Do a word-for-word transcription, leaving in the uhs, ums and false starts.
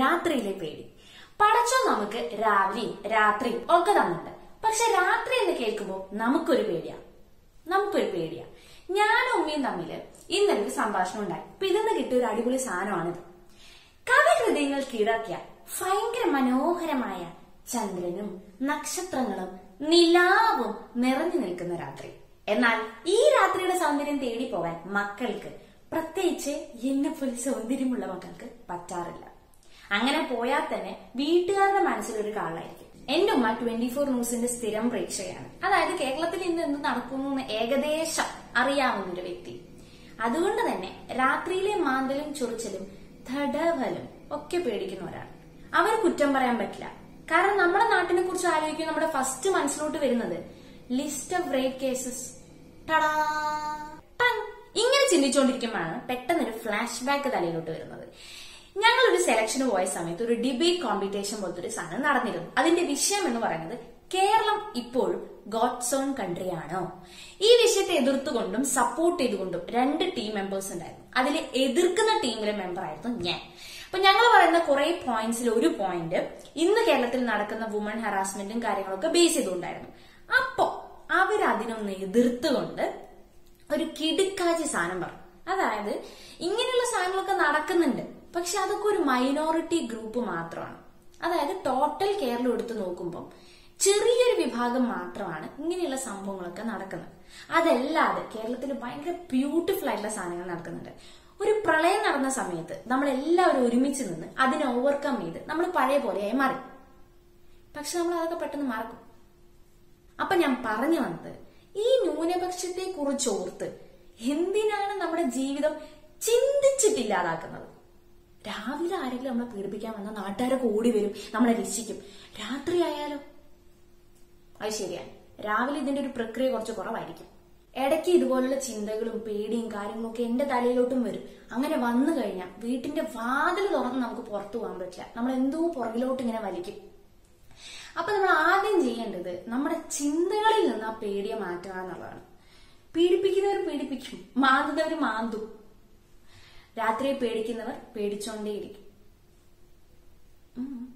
രാത്രിയിലെ പേടി. പടച്ചോൻ നമുക്ക് രാവിലെയും രാത്രിയും ഒക്കെ തന്നിട്ടുണ്ട്. പക്ഷെ രാത്രി എന്ന് കേൾക്കുമ്പോൾ നമുക്കൊരു പേടിയാ നമുക്കൊരു പേടിയാ ഞാനും ഉമ്മയും തമ്മില് ഇന്നലെ ഒരു സംഭാഷണം ഉണ്ടായി. അപ്പൊ ഇതിന്ന് കിട്ടിയ ഒരു അടിപൊളി സാധനമാണിത്. കവിഹൃദയങ്ങൾ കീഴടക്കിയ ഭയങ്കര മനോഹരമായ ചന്ദ്രനും നക്ഷത്രങ്ങളും നിലാവും നിറഞ്ഞു നിൽക്കുന്ന രാത്രി. എന്നാൽ ഈ രാത്രിയുടെ സൗന്ദര്യം തേടി പോകാൻ മക്കൾക്ക്, പ്രത്യേകിച്ച് എന്നെ പോലെ സൗന്ദര്യമുള്ള മക്കൾക്ക് പറ്റാറില്ല. അങ്ങനെ പോയാൽ തന്നെ വീട്ടുകാരുടെ മനസ്സിലൊരു കാളായിരിക്കും. എന്റെ ഉമ്മ ട്വന്റി ഫോർ ന്യൂസിന്റെ സ്ഥിരം പ്രേക്ഷകയാണ്. അതായത് കേരളത്തിൽ ഇന്ന് എന്ത് നടക്കുന്നു ഏകദേശം അറിയാവുന്ന ഒരു വ്യക്തി. അതുകൊണ്ട് തന്നെ രാത്രിയിലെ മാന്തലും ചൊറിച്ചലും ധടവലും ഒക്കെ പേടിക്കുന്ന ഒരാൾ. അവർ കുറ്റം പറയാൻ പറ്റില്ല. കാരണം നമ്മുടെ നാട്ടിനെ കുറിച്ച് ആലോചിക്കും നമ്മുടെ ഫസ്റ്റ് മനസ്സിലോട്ട് വരുന്നത് ലിസ്റ്റ് ഓഫ് റേപ്പ് കേസസ്. ഇങ്ങനെ ചിന്തിച്ചുകൊണ്ടിരിക്കുമ്പോഴാണ് പെട്ടെന്നൊരു ഫ്ലാഷ് ബാക്ക് തലയിലോട്ട് വരുന്നത്. ഞങ്ങളൊരു സെലക്ഷന് പോയ സമയത്ത് ഒരു ഡിബേറ്റ് കോമ്പറ്റീഷൻ പോലത്തെ ഒരു സാധനം നടന്നിരുന്നു. അതിന്റെ വിഷയം എന്ന് പറയുന്നത് കേരളം ഇപ്പോഴും ഗോഡ്സ് ഓൺ കൺട്രി ആണോ? ഈ വിഷയത്തെ എതിർത്തുകൊണ്ടും സപ്പോർട്ട് ചെയ്തുകൊണ്ടും രണ്ട് ടീം മെമ്പേഴ്സ് ഉണ്ടായിരുന്നു. അതിൽ എതിർക്കുന്ന ടീമിലെ മെമ്പർ ആയിരുന്നു ഞാൻ. അപ്പൊ ഞങ്ങൾ പറയുന്ന കുറെ പോയിന്റ്സിൽ ഒരു പോയിന്റ് ഇന്ന് കേരളത്തിൽ നടക്കുന്ന വുമൺ ഹറാസ്മെന്റും കാര്യങ്ങളൊക്കെ ബേസ് ചെയ്തുകൊണ്ടായിരുന്നു. അപ്പോ അവരതിനൊന്ന് എതിർത്തുകൊണ്ട് ഒരു കിടുക്കാച്ചി സാധനം പറഞ്ഞു. അതായത് ഇങ്ങനെയുള്ള സാധനങ്ങളൊക്കെ നടക്കുന്നുണ്ട്, പക്ഷെ അതൊക്കെ ഒരു മൈനോറിറ്റി ഗ്രൂപ്പ് മാത്രമാണ്. അതായത് ടോട്ടൽ കേരളം എടുത്തു നോക്കുമ്പോൾ ചെറിയൊരു വിഭാഗം മാത്രമാണ് ഇങ്ങനെയുള്ള സംഭവങ്ങളൊക്കെ നടക്കുന്നത്. അതല്ലാതെ കേരളത്തിൽ ഭയങ്കര ബ്യൂട്ടിഫുൾ ആയിട്ടുള്ള സാധനങ്ങൾ നടക്കുന്നുണ്ട്. ഒരു പ്രളയം നടന്ന സമയത്ത് നമ്മളെല്ലാവരും ഒരുമിച്ച് നിന്ന് അതിനെ ഓവർകം ചെയ്ത് നമ്മൾ പഴയ പോലെയായി മാറി. പക്ഷെ നമ്മൾ അതൊക്കെ പെട്ടെന്ന് മറക്കും. അപ്പൊ ഞാൻ പറഞ്ഞു വന്നത്, ഈ ന്യൂനപക്ഷത്തെ കുറിച്ച് ഓർത്ത് എന്തിനാണ് നമ്മുടെ ജീവിതം ചിന്തിച്ചിട്ടില്ലാതാക്കുന്നത്? രാവിലെ ആരെങ്കിലും നമ്മളെ പീഡിപ്പിക്കാൻ വന്നാൽ നാട്ടുകാരൊക്കെ ഓടി വരും, നമ്മളെ രക്ഷിക്കും. രാത്രി ആയാലോ? അത് ശരിയാണ്, രാവിലെ ഇതിന്റെ ഒരു പ്രക്രിയ കുറച്ച് കുറവായിരിക്കും. ഇടയ്ക്ക് ഇതുപോലുള്ള ചിന്തകളും പേടിയും കാര്യങ്ങളും ഒക്കെ എന്റെ തലയിലോട്ടും വരും. അങ്ങനെ വന്നു കഴിഞ്ഞാൽ വീട്ടിന്റെ വാതിൽ തുറന്ന് നമുക്ക് പുറത്തു പോകാൻ പറ്റില്ല. നമ്മൾ എന്തോ പുറകിലോട്ട് ഇങ്ങനെ വലിക്കും. അപ്പൊ നമ്മൾ ആദ്യം ചെയ്യേണ്ടത് നമ്മുടെ ചിന്തകളിൽ നിന്ന് ആ പേടിയെ മാറ്റുക എന്നുള്ളതാണ്. പീഡിപ്പിക്കുന്നവർ പീഡിപ്പിക്കും, മാന്തുന്നവർ മാന്തും. രാത്രിയെ പേടിക്കുന്നവർ പേടിച്ചോണ്ടേയിരിക്കും.